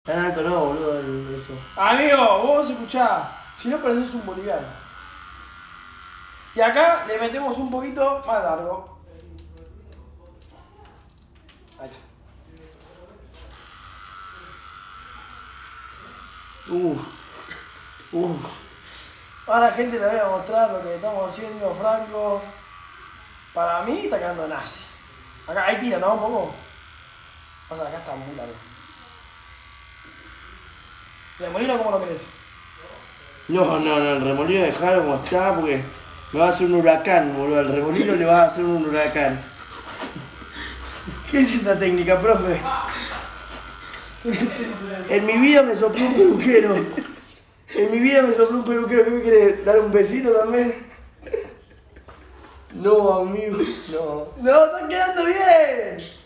Tan alto no, boludo, eso. Amigo, vos escuchá, si no pareces un boliviano. Y acá le metemos un poquito más largo. Ahí está. Ahora, gente, le voy a mostrar lo que estamos haciendo, Franco. Para mí está quedando nazi. Acá, ahí tira, ¿no? Un poco. Pasa, acá está muy largo. ¿Y el molino cómo lo querés? No, el remolino dejalo como está porque me va a hacer un huracán, boludo. Al remolino le va a hacer un huracán. ¿Qué es esa técnica, profe? En mi vida me sopló un peluquero. En mi vida me sopló un peluquero. ¿Qué me quiere dar un besito también? No, amigo, no. ¡No, están quedando bien!